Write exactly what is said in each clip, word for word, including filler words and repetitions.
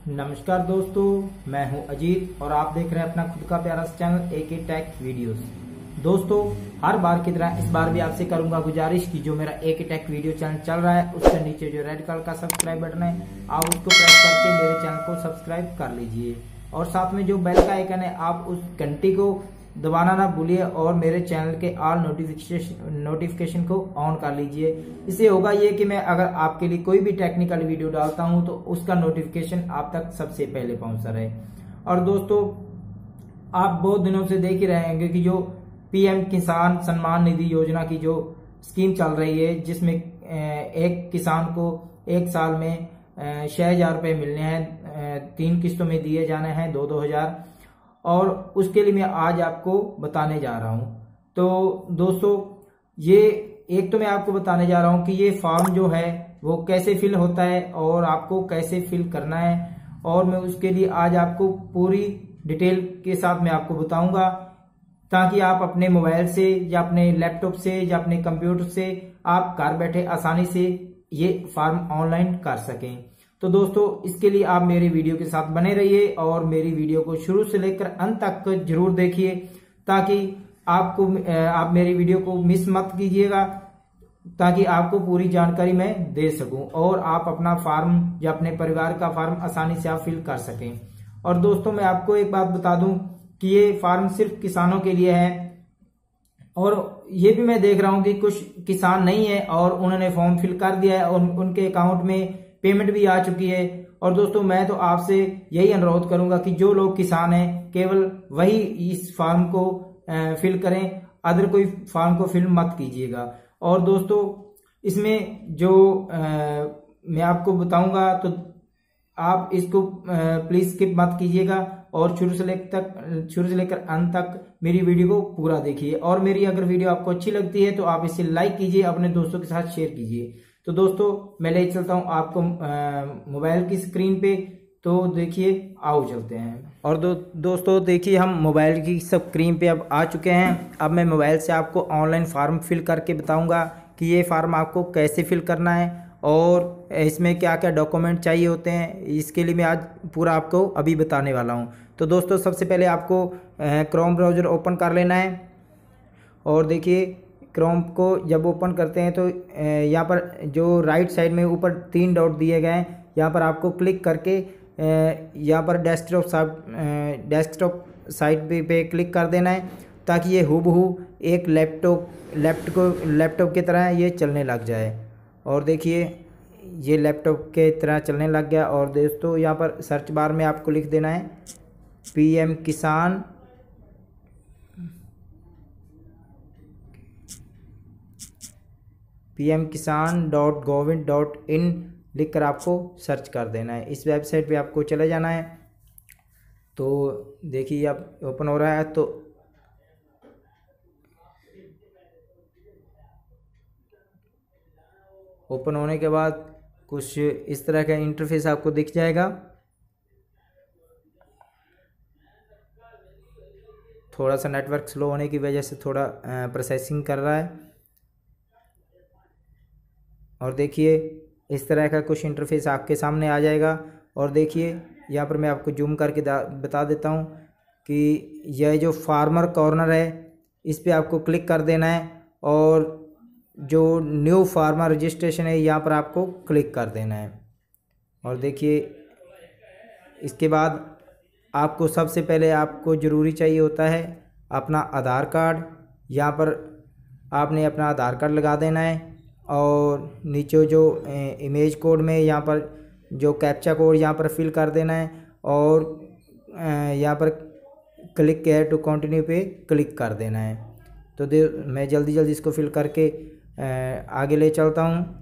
नमस्कार दोस्तों, मैं हूं अजीत और आप देख रहे हैं अपना खुद का प्यारा सा चैनल एके टेक वीडियोस। दोस्तों, हर बार की तरह इस बार भी आपसे करूंगा गुजारिश कि जो मेरा एके टेक वीडियो चैनल चल रहा है उसके नीचे जो रेड कलर का सब्सक्राइब बटन है आप उसको प्रेस करके मेरे चैनल को सब्सक्राइब कर लीजिए और साथ में जो बेल का आइकन है आप उस घंटी को दबाना ना भूलिए और मेरे चैनल के ऑल नोटिफिकेशन नोटिफिकेशन को ऑन कर लीजिए। इससे होगा ये कि मैं अगर आपके लिए कोई भी टेक्निकल वीडियो डालता हूं तो उसका नोटिफिकेशन आप तक सबसे पहले पहुंचता रहे। और दोस्तों, आप बहुत दिनों से देख ही रहे होंगे कि जो पीएम किसान सम्मान निधि योजना की जो स्कीम चल रही है, जिसमें एक किसान को एक साल में छह हजार रुपये मिलने हैं, तीन किस्तों में दिए जाने हैं दो दो हजार, और उसके लिए मैं आज आपको बताने जा रहा हूं। तो दोस्तों, ये एक तो मैं आपको बताने जा रहा हूं कि ये फॉर्म जो है वो कैसे फिल होता है और आपको कैसे फिल करना है, और मैं उसके लिए आज आपको पूरी डिटेल के साथ मैं आपको बताऊंगा ताकि आप अपने मोबाइल से या अपने लैपटॉप से या अपने कंप्यूटर से आप घर बैठे आसानी से ये फॉर्म ऑनलाइन कर सकें। तो दोस्तों, इसके लिए आप मेरी वीडियो के साथ बने रहिए और मेरी वीडियो को शुरू से लेकर अंत तक जरूर देखिए ताकि आपको आप मेरी वीडियो को मिस मत कीजिएगा, ताकि आपको पूरी जानकारी मैं दे सकूं और आप अपना फॉर्म या अपने परिवार का फॉर्म आसानी से आप फिल कर सकें। और दोस्तों, मैं आपको एक बात बता दूं कि ये फॉर्म सिर्फ किसानों के लिए है, और ये भी मैं देख रहा हूं कि कुछ किसान नहीं है और उन्होंने फॉर्म फिल कर दिया है और उनके अकाउंट में पेमेंट भी आ चुकी है। और दोस्तों, मैं तो आपसे यही अनुरोध करूंगा कि जो लोग किसान हैं केवल वही इस फॉर्म को फिल करें, अदर कोई फॉर्म को फिल मत कीजिएगा। और दोस्तों, इसमें जो आ, मैं आपको बताऊंगा तो आप इसको प्लीज स्किप मत कीजिएगा और शुरू से लेकर तक शुरू से लेकर अंत तक मेरी वीडियो को पूरा देखिए। और मेरी अगर वीडियो आपको अच्छी लगती है तो आप इसे लाइक कीजिए, अपने दोस्तों के साथ शेयर कीजिए। तो दोस्तों, मैं ले चलता हूं आपको मोबाइल की स्क्रीन पे, तो देखिए आओ चलते हैं। और दो, दोस्तों देखिए, हम मोबाइल की स्क्रीन पे अब आ चुके हैं। अब मैं मोबाइल से आपको ऑनलाइन फॉर्म फिल करके बताऊंगा कि ये फॉर्म आपको कैसे फिल करना है और इसमें क्या क्या डॉक्यूमेंट चाहिए होते हैं। इसके लिए मैं आज पूरा आपको अभी बताने वाला हूँ। तो दोस्तों, सबसे पहले आपको क्रोम ब्राउज़र ओपन कर लेना है और देखिए क्रोम को जब ओपन करते हैं तो यहाँ पर जो राइट साइड में ऊपर तीन डॉट दिए गए हैं, यहाँ पर आपको क्लिक करके यहाँ पर डेस्कटॉप डेस्कटॉप साइट पे, पे क्लिक कर देना है ताकि ये हूबहू एक लैपटॉप लैपटॉप लैपटॉप की तरह ये चलने लग जाए। और देखिए ये लैपटॉप के तरह चलने लग गया। और दोस्तों, यहाँ पर सर्च बार में आपको लिख देना है पीएम किसान पीएम किसान डॉट गवर्नमेंट डॉट इन लिख कर आपको सर्च कर देना है। इस वेबसाइट पे आपको चले जाना है। तो देखिए अब ओपन हो रहा है। तो ओपन होने के बाद कुछ इस तरह का इंटरफेस आपको दिख जाएगा। थोड़ा सा नेटवर्क स्लो होने की वजह से थोड़ा प्रोसेसिंग कर रहा है। और देखिए इस तरह का कुछ इंटरफेस आपके सामने आ जाएगा। और देखिए यहाँ पर मैं आपको जूम करके बता देता हूँ कि यह जो फार्मर कॉर्नर है इस पे आपको क्लिक कर देना है और जो न्यू फार्मर रजिस्ट्रेशन है यहाँ पर आपको क्लिक कर देना है। और देखिए इसके बाद आपको सबसे पहले आपको ज़रूरी चाहिए होता है अपना आधार कार्ड। यहाँ पर आपने अपना आधार कार्ड लगा देना है और नीचे जो इमेज कोड में यहाँ पर जो कैप्चा कोड यहाँ पर फिल कर देना है और यहाँ पर क्लिक केयर टू कंटिन्यू पे क्लिक कर देना है। तो दे मैं जल्दी जल्दी इसको फिल करके आगे ले चलता हूँ।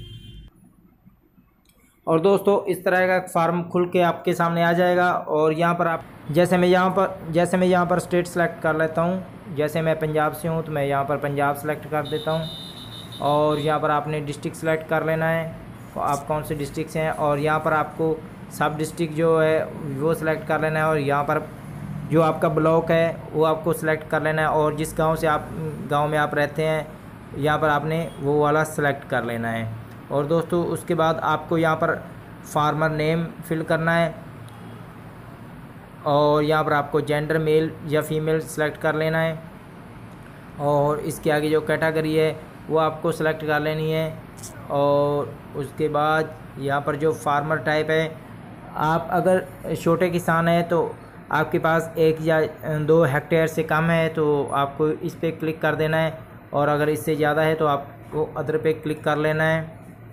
और दोस्तों, इस तरह का फॉर्म खुल के आपके सामने आ जाएगा। और यहाँ पर आप जैसे मैं यहाँ पर जैसे मैं यहाँ पर स्टेट सेलेक्ट कर लेता हूँ। जैसे मैं पंजाब से हूँ तो मैं यहाँ पर पंजाब सेलेक्ट कर देता हूँ। और यहाँ पर आपने डिस्ट्रिक्ट सेलेक्ट कर लेना है, आप कौन से डिस्ट्रिक्ट से हैं। और यहाँ पर आपको सब डिस्ट्रिक्ट जो है वो सिलेक्ट कर लेना है। और यहाँ पर जो आपका ब्लॉक है वो आपको सिलेक्ट कर लेना है। और जिस गांव से आप गांव में आप रहते हैं यहाँ पर आपने वो वाला सिलेक्ट कर लेना है। और दोस्तों, उसके बाद आपको यहाँ पर फार्मर नेम फिल करना है और यहाँ पर आपको जेंडर मेल या फीमेल सेलेक्ट कर लेना है और इसके आगे जो कैटेगरी है वो आपको सेलेक्ट कर लेनी है। और उसके बाद यहाँ पर जो फार्मर टाइप है, आप अगर छोटे किसान हैं तो आपके पास एक या दो हेक्टेयर से कम है तो आपको इस पर क्लिक कर देना है, और अगर इससे ज़्यादा है तो आपको अदर पे क्लिक कर लेना है।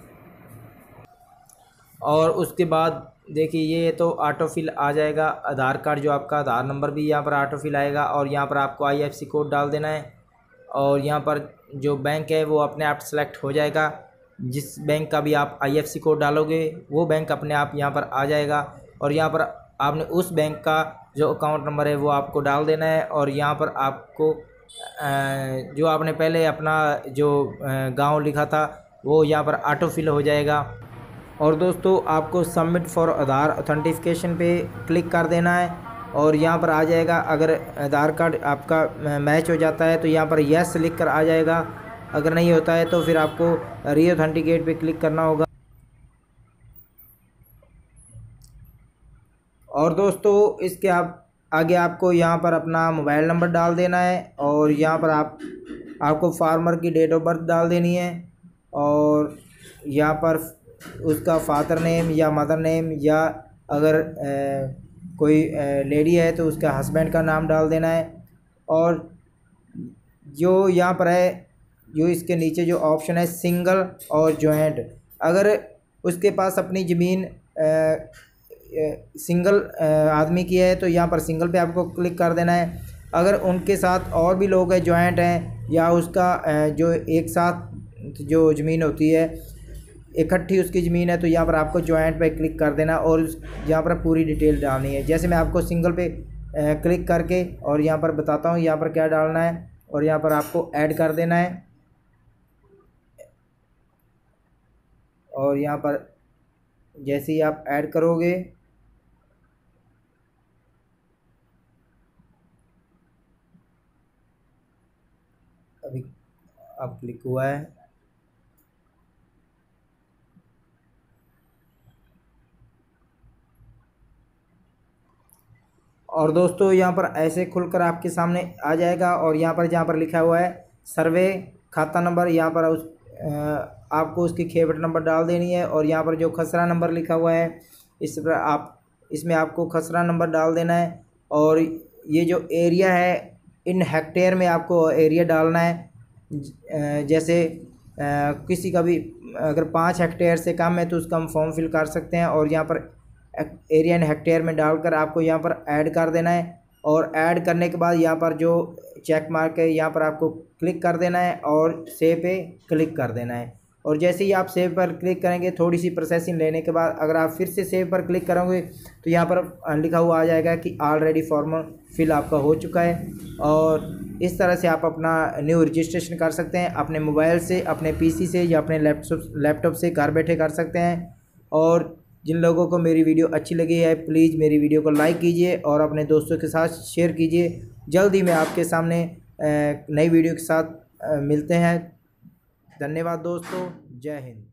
और उसके बाद देखिए ये तो ऑटो फिल आ जाएगा, आधार कार्ड जो आपका आधार नंबर भी यहाँ पर ऑटो फिल आएगा, और यहाँ पर आपको आई एफ सी कोड डाल देना है। और यहाँ पर जो बैंक है वो अपने आप सेलेक्ट हो जाएगा, जिस बैंक का भी आप आई एफ सी कोड डालोगे वो बैंक अपने आप यहाँ पर आ जाएगा। और यहाँ पर आपने उस बैंक का जो अकाउंट नंबर है वो आपको डाल देना है, और यहाँ पर आपको जो आपने पहले अपना जो गांव लिखा था वो यहाँ पर ऑटो फिल हो जाएगा। और दोस्तों आपको सबमिट फॉर आधार ऑथेंटिफिकेशन पे क्लिक कर देना है, और यहाँ पर आ जाएगा। अगर आधार कार्ड आपका मैच हो जाता है तो यहाँ पर यस लिख कर आ जाएगा, अगर नहीं होता है तो फिर आपको री ऑथेंटिकेट पे क्लिक करना होगा। और दोस्तों इसके आप आगे आपको यहाँ पर अपना मोबाइल नंबर डाल देना है, और यहाँ पर आप आपको फार्मर की डेट ऑफ बर्थ डाल देनी है, और यहाँ पर उसका फादर नेम या मदर नेम, या अगर ए, कोई लेडी है तो उसका हस्बैंड का नाम डाल देना है। और जो यहाँ पर है, जो इसके नीचे जो ऑप्शन है सिंगल और जॉइंट, अगर उसके पास अपनी ज़मीन सिंगल आदमी की है तो यहाँ पर सिंगल पे आपको क्लिक कर देना है। अगर उनके साथ और भी लोग हैं, जॉइंट हैं, या उसका जो एक साथ जो ज़मीन होती है इकट्ठी उसकी ज़मीन है, तो यहाँ पर आपको जॉइंट पे क्लिक कर देना और यहाँ पर पूरी डिटेल डालनी है। जैसे मैं आपको सिंगल पे क्लिक करके और यहाँ पर बताता हूँ यहाँ पर क्या डालना है, और यहाँ पर आपको ऐड कर देना है। और यहाँ पर जैसे ही आप ऐड करोगे अभी अब क्लिक हुआ है, और दोस्तों यहाँ पर ऐसे खुलकर आपके सामने आ जाएगा। और यहाँ पर जहाँ पर लिखा हुआ है सर्वे खाता नंबर, यहाँ पर उस आपको उसकी खेवट नंबर डाल देनी है। और यहाँ पर जो खसरा नंबर लिखा हुआ है इस पर आप इसमें आपको खसरा नंबर डाल देना है। और ये जो एरिया है इन हेक्टेयर में आपको एरिया डालना है। जैसे किसी का भी अगर पाँच हेक्टेयर से कम है तो उसका हम फॉर्म फिल कर सकते हैं, और यहाँ पर एरिया इन हेक्टेयर में डालकर आपको यहाँ पर ऐड कर देना है। और ऐड करने के बाद यहाँ पर जो चेक मार्क है यहाँ पर आपको क्लिक कर देना है और सेव पे क्लिक कर देना है। और जैसे ही आप सेव पर क्लिक करेंगे, थोड़ी सी प्रोसेसिंग लेने के बाद अगर आप फिर से सेव पर क्लिक करोगे तो यहाँ पर लिखा हुआ आ जाएगा कि ऑलरेडी फॉर्म फिल आपका हो चुका है। और इस तरह से आप अपना न्यू रजिस्ट्रेशन कर सकते हैं, अपने मोबाइल से, अपने पीसी से, या अपने लैपटॉप लैपटॉप से घर बैठे कर सकते हैं। और जिन लोगों को मेरी वीडियो अच्छी लगी है प्लीज़ मेरी वीडियो को लाइक कीजिए और अपने दोस्तों के साथ शेयर कीजिए। जल्द ही मैं आपके सामने नई वीडियो के साथ मिलते हैं। धन्यवाद दोस्तों, जय हिंद।